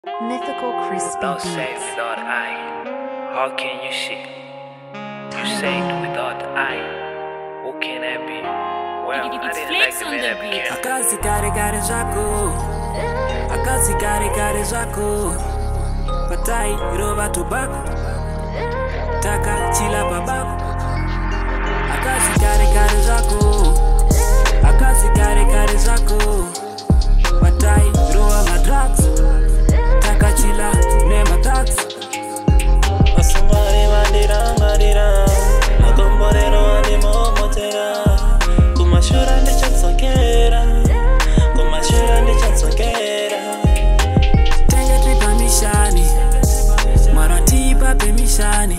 Mythical Crispy Don't say Beats. without I. How can you shit? You say it without I. Who can I be? Well, I It's didn't like Flex the on man the I beat. became. Akazi kare zako, akazi kare zako, patai roba tobako, taka chila babako. Akazi kare zako, akazi kare zako, patai roba madrugs, taka chila nema tax. Asumari madira, akomborero animo motera. Kumashura ndi chatsokera, kumashura ndi chatsokera. Tenge tripa mishani, marati pape mishani.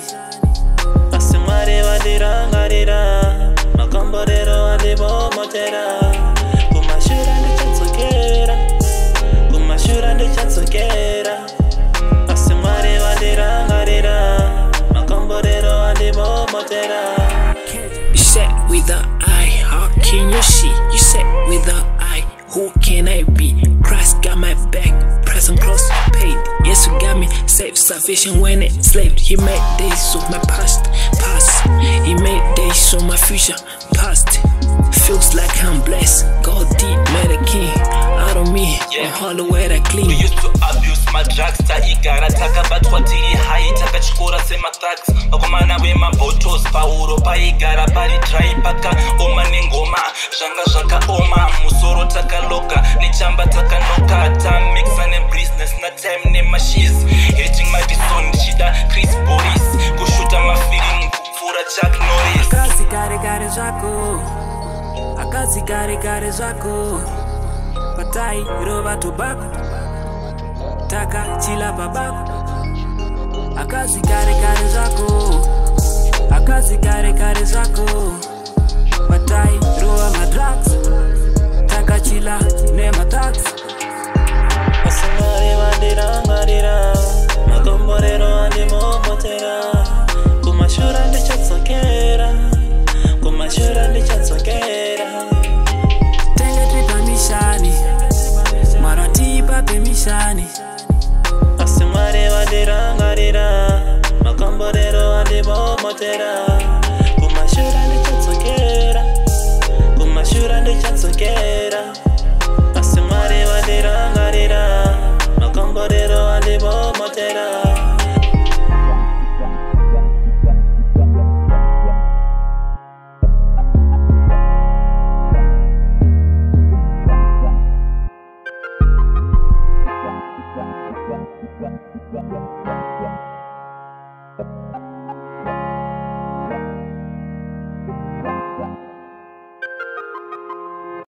Asumari madira, akomborero animo motera. Kumashura ndi chatsokera, kumashura ndi chatsokera. Asumari madira, akomborero animo motera. You said without I. How can you see? You said without I. Who can I be? Christ got my back. Present close paid. Yes, you got me safe, sufficient when enslaved. He made days of my past. He made days of my future. Past. Feels like I'm blessed. God did made a king out of me. On all the way that clean. We used to abuse my drugs. Taigara taka batwatiri high. Taka chikora sema tax. Wakomana we my bottles. Pauro paigara bari dry paka. Oma ningoma. Janga jaka oma. Musoro taka loka. Nichamba taka noka. Time mix and business. Na time ne machines. Hating my dison. Shida Chris Boris. Kushuta my feeling. Fura Chuck Norris. Akazi kare zako, akazi kare zako, patai roba tobako, taka chila babako. Akazi kare zako, akazi kare zako, patai roba madrugs, taka chila nema tax. Asumari madira, makomborero andimo motera. Kumashura ndi chatsokera, kumashura ndi chatsokera. Tenge tripa mishani, marati pape mishani. Asumari madira, makomborero andimo motera. Kumashura ndi chatsokera, kumashura ndi chatsokera. Asumari madira, makomborero andimo motera.